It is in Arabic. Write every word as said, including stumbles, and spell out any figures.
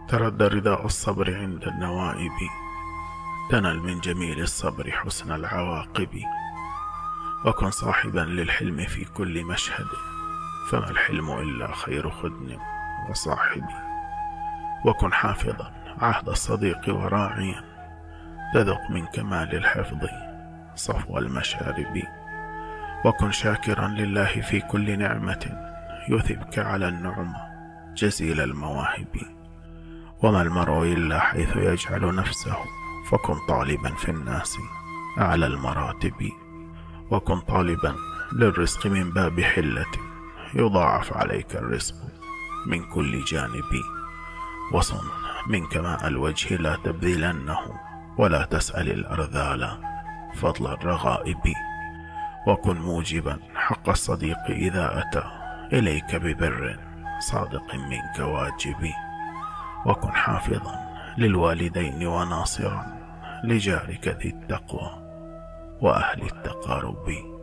تردى رداء الصبر عند النوائب، تنل من جميل الصبر حسن العواقب. وكن صاحبا للحلم في كل مشهد، فما الحلم إلا خير خدن وصاحب. وكن حافظا عهد الصديق وراعيا، تذق من كمال الحفظ صفو المشارب. وكن شاكرا لله في كل نعمة، يثبك على النعمة جزيل المواهب. وما المرء إلا حيث يجعل نفسه، فكن طالبا في الناس أعلى المراتب. وكن طالبا للرزق من باب حلة، يضاعف عليك الرزق من كل جانب. وصن منك ماء الوجه لا تبذلنه، ولا تسأل الأرذال فضل الرغائب. وكن موجبا حق الصديق إذا أتى إليك ببر صادق منك واجب. وكن حافظا للوالدين وناصرا لجارك ذي التقوى وأهل التقارب.